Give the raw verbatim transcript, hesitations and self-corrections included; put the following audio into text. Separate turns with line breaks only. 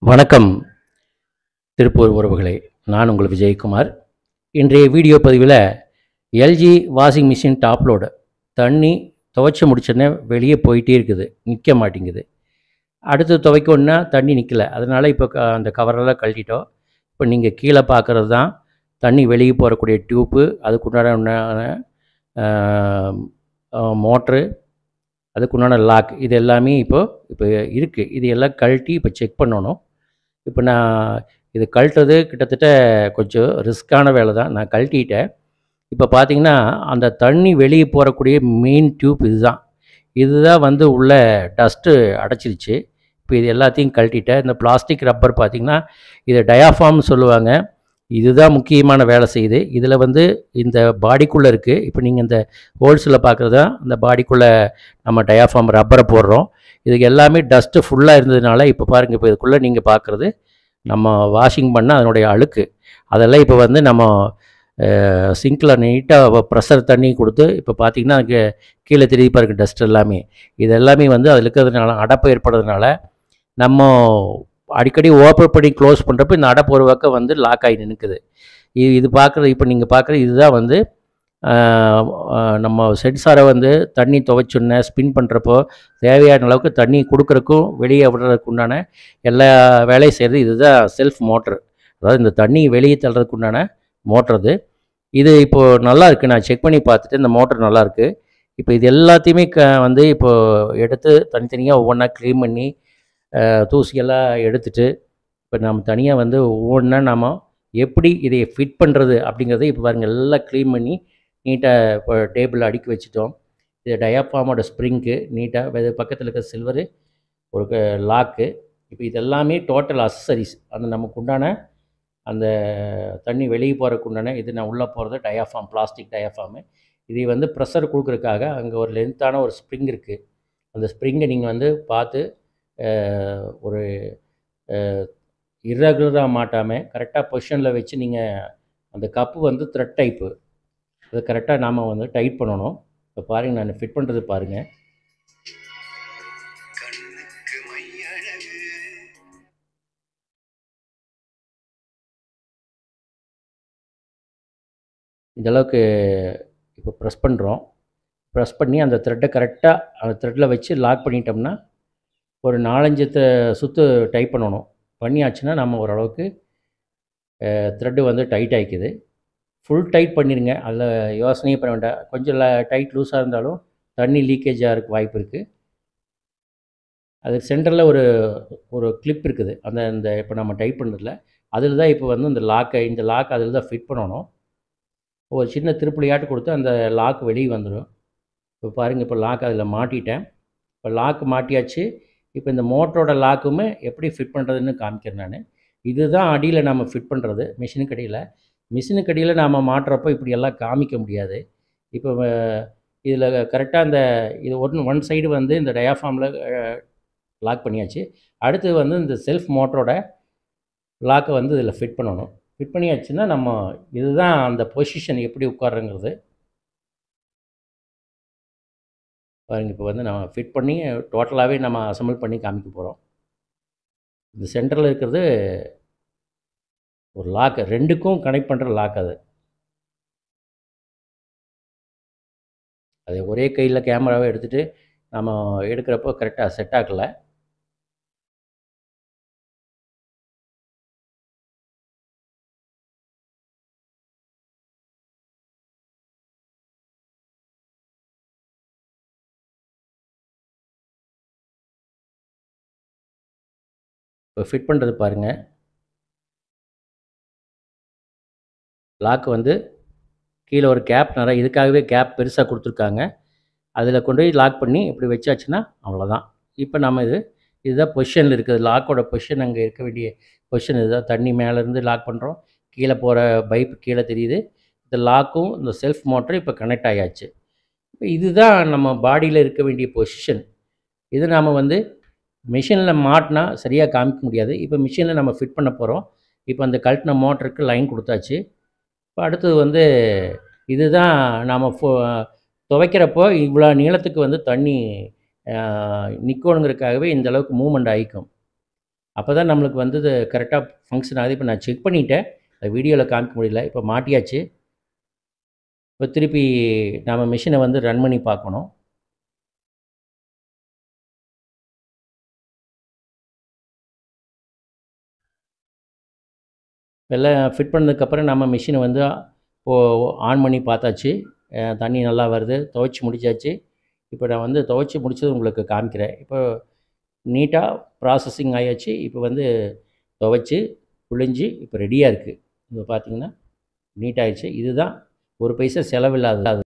வணக்கம் திருப்பூர் உறவுகளே, நான் உங்கள் விஜயகுமார். இன்றைய வீடியோ பதிவில் LG washing machine top load தண்ணி துவைச்சி முடிச்சோடனே வெளியே போயிட்டே இருக்குது, நிற்க மாட்டேங்குது. அடுத்து துவைக்கணுன்னா தண்ணி நிற்கலை. அதனால் இப்போ க அந்த கவரெல்லாம் கழட்டிட்டோம். இப்போ நீங்கள் கீழே பார்க்குறது தான் தண்ணி வெளியே போகக்கூடிய டியூப்பு, அதுக்குண்டான மோட்ரு, அதுக்குண்டான லாக், இது எல்லாமே இப்போது இப்போ இருக்குது. இது எல்லாம் கழட்டி இப்போ செக் பண்ணணும். இப்போ நான் இது கழட்டுறது கிட்டத்தட்ட கொஞ்சம் ரிஸ்க்கான வேலை தான். நான் கழட்டிட்டேன். இப்போ பார்த்தீங்கன்னா அந்த தண்ணி வெளியே போகக்கூடிய மெயின் டியூப் இது தான். இது தான் வந்து உள்ள டஸ்ட்டு அடைச்சிருச்சு. இப்போ இது எல்லாத்தையும் கழட்டிட்டேன். இந்த பிளாஸ்டிக் ரப்பர் பார்த்திங்கன்னா இதை டயாஃபார்ம்னு சொல்லுவாங்க. இதுதான் முக்கியமான வேலை செய்யுது. இதில் வந்து இந்த பாடிக்குள்ளே இருக்குது. இப்போ நீங்கள் இந்த ஹோல்ஸில் பார்க்குறது தான் இந்த பாடிக்குள்ளே நம்ம டயாஃபார்ம் ரப்பரை போடுறோம். இதுக்கு எல்லாமே டஸ்ட்டு ஃபுல்லாக இருந்ததுனால இப்போ பாருங்கள், இப்போ இதுக்குள்ளே நீங்கள் பார்க்குறது நம்ம வாஷிங் பண்ண அதனுடைய அழுக்கு. அதெல்லாம் இப்போ வந்து நம்ம சிங்கில் நீட்டாக ப்ரெஷர் தண்ணி கொடுத்து இப்போ பார்த்திங்கன்னா அதுக்கு கீழே திருப்பி பாருங்க டஸ்ட் எல்லாமே. இது எல்லாமே வந்து அதில் இருக்கிறதுனால அடைப்பு ஏற்படுறதுனால நம்ம அடிக்கடி ஓப்பன் பண்ணி க்ளோஸ் பண்ணுறப்ப இந்த அடைப்பு ஒரு பக்கம் வந்து லாக் ஆகி நிற்குது. இது இது பார்க்குறது இப்போ நீங்கள் பார்க்குறது இதுதான் வந்து நம்ம சென்சாரை வந்து தண்ணி துவைச்சோன்னே ஸ்பின் பண்ணுறப்போ தேவையான அளவுக்கு தண்ணி கொடுக்குறக்கும் வெளியே விடுறதுக்கு உண்டான எல்லா வேலையும் செய்கிறது இதுதான் செல்ஃப் மோட்ரு. அதாவது இந்த தண்ணி வெளியே தள்ளுறதுக்கு உண்டான மோட்ரு இது. இது இப்போது நல்லா இருக்குது. நான் செக் பண்ணி பார்த்துட்டு இந்த மோட்ரு நல்லாயிருக்கு. இப்போ இது எல்லாத்தையுமே க வந்து இப்போது எடுத்து தனித்தனியாக ஒவ்வொன்றா க்ளீன் பண்ணி தூசியெல்லாம் எடுத்துட்டு இப்போ நம்ம தனியாக வந்து ஒவ்வொன்றா நம்ம எப்படி இதை ஃபிட் பண்ணுறது அப்படிங்கிறத இப்போ பாருங்கள் எல்லாம் க்ளீன் பண்ணி நீட்டாக இப்போ டேபிளில் அடுக்கி வச்சுட்டோம். இது டயாஃபார்மோட ஸ்ப்ரிங்கு நீட்டாக, இது பக்கத்தில் இருக்க சில்வரு ஒரு லாக்கு. இப்போ இதெல்லாமே டோட்டல் அக்சசரிஸ். அந்த நமக்கு உண்டான அந்த தண்ணி வெளியே போகிறதுக்கு உண்டான இது நான் உள்ளே போகிறது டயாஃபார்ம், பிளாஸ்டிக் டயாஃபார்மு. இதை வந்து ப்ரெஷர் கொடுக்குறதுக்காக அங்கே ஒரு லென்த்தான ஒரு ஸ்ப்ரிங் இருக்குது. அந்த ஸ்ப்ரிங்கை நீங்கள் வந்து பார்த்து ஒரு இர்ரெகுலராக மாட்டாமல் கரெக்டாக பொசிஷனில் வச்சு நீங்கள் அந்த கப்பு வந்து த்ரெட் டைப்பு அதை கரெக்டாக நாம் வந்து டைட் பண்ணணும். இப்போ பாருங்கள், நான் ஃபிட் பண்ணுறது பாருங்கள். இந்தளவுக்கு இப்போ ப்ரெஸ் பண்ணுறோம். ப்ரெஸ் பண்ணி அந்த த்ரெட்டை கரெக்டாக அந்த த்ரெட்டில் வச்சு லாக் பண்ணிட்டோம்னா ஒரு நாலஞ்சு த சுற்று டைட் பண்ணணும். பண்ணியாச்சுன்னா நம்ம ஓரளவுக்கு த்ரெட்டு வந்து டைட் ஆகிக்குது. ஃபுல் டைட் பண்ணிடுங்க, அதில் யோசனையே பண்ண வேண்டாம். கொஞ்சம் டைட் லூஸாக இருந்தாலும் தண்ணி லீக்கேஜ் ஆகிறதுக்கு வாய்ப்பு இருக்குது. அது சென்டரில் ஒரு ஒரு கிளிப் இருக்குது. அந்த இந்த இப்போ நம்ம டைட் பண்ணுறதுல அதில் தான் இப்போ வந்து இந்த லாக்கை இந்த லாக் அதில் தான் ஃபிட் பண்ணணும். ஒரு சின்ன திருப்புளியாட்டு கொடுத்து அந்த லாக் வெளியே வந்துடும். இப்போ பாருங்கள், இப்போ லாக் அதில் மாட்டிட்டேன். இப்போ லாக் மாட்டியாச்சு. இப்போ இந்த மோட்டரோட லாக்குமே எப்படி ஃபிட் பண்ணுறதுன்னு காமிக்கிறேன் நான். இதுதான் அடியில் நம்ம ஃபிட் பண்ணுறது மிஷினுக்கு அடியில். மிஷினுக்கு அடியில் நாம் மாட்டுறப்போ இப்படியெல்லாம் காமிக்க முடியாது. இப்போ இதில் கரெக்டாக இந்த இது ஒன் ஒன் சைடு வந்து இந்த டயாஃபார்மில் லாக் பண்ணியாச்சு. அடுத்து வந்து இந்த செல்ஃப் மோட்டரோட லாக்கை வந்து இதில் ஃபிட் பண்ணணும். ஃபிட் பண்ணியாச்சுன்னா நம்ம இதுதான் அந்த பொசிஷன் எப்படி உட்காருங்கிறது பாருங்கள். இப்போ வந்து நம்ம ஃபிட் பண்ணி டோட்டலாகவே நம்ம அசம்பிள் பண்ணி காமிக்க போகிறோம். இந்த சென்டரில் இருக்கிறது ஒரு லாக்கு, ரெண்டுக்கும் கனெக்ட் பண்ணுற லாக். அது அது ஒரே கையில் கேமராவை எடுத்துகிட்டு நம்ம எடுக்கிறப்போ கரெக்டாக செட் ஆகலை. இப்போ ஃபிட் பண்ணுறது பாருங்கள். லாக்கு வந்து கீழே ஒரு கேப் நிறைய இதுக்காகவே கேப் பெருசாக கொடுத்துருக்காங்க. அதில் கொண்டு போய் லாக் பண்ணி இப்படி வச்சாச்சுன்னா அவ்வளோதான். இப்போ நம்ம இது இதுதான் பொசிஷனில் இருக்குது. லாக்கோட பொசிஷன் அங்கே இருக்க வேண்டிய பொசிஷன் இதுதான். தண்ணி மேலேருந்து லாக் பண்ணுறோம், கீழே போகிற பைப்பு கீழே தெரியுது. இந்த லாக்கும் இந்த செல்ஃப் மோட்டரும் இப்போ கனெக்ட் ஆகியாச்சு. இப்போ இதுதான் நம்ம பாடியில் இருக்க வேண்டிய பொசிஷன். இது நாம் வந்து மிஷினில் மாட்டினா சரியாக காமிக்க முடியாது. இப்போ மிஷினில் நம்ம ஃபிட் பண்ண போகிறோம். இப்போ அந்த கழட்டின மோட்டருக்கு லைன் கொடுத்தாச்சு. இப்போ அடுத்தது வந்து இதுதான் நாம் ஃபோ துவைக்கிறப்போ இவ்வளோ நீளத்துக்கு வந்து தண்ணி நிற்கணுங்கிறதுக்காகவே இந்தளவுக்கு மூவ்மெண்ட் ஆகிக்கும். அப்போ தான் நம்மளுக்கு வந்து இது கரெக்டாக ஃபங்க்ஷன் ஆகுது. இப்போ நான் செக் பண்ணிவிட்டேன், அது வீடியோவில் காமிக்க முடியல. இப்போ மாட்டியாச்சு. இப்போ திருப்பி நம்ம மிஷினை வந்து ரன் பண்ணி பார்க்கணும். எல்லாம் ஃபிட் பண்ணதுக்கப்புறம் நம்ம மிஷினை வந்து இப்போது ஆன் பண்ணி பார்த்தாச்சு. தண்ணி நல்லா வருது. துவைச்சி முடிச்சாச்சு. இப்போ நான் வந்து துவைச்சி முடிச்சது உங்களுக்கு காமிக்கிறேன். இப்போ நீட்டாக ப்ராசஸிங் ஆயாச்சு. இப்போ வந்து துவைச்சி புழிஞ்சு இப்போ ரெடியாக இருக்குது. இப்போ பார்த்தீங்கன்னா நீட்டாகிடுச்சு. இதுதான் ஒரு பைசா செலவில்லாதது.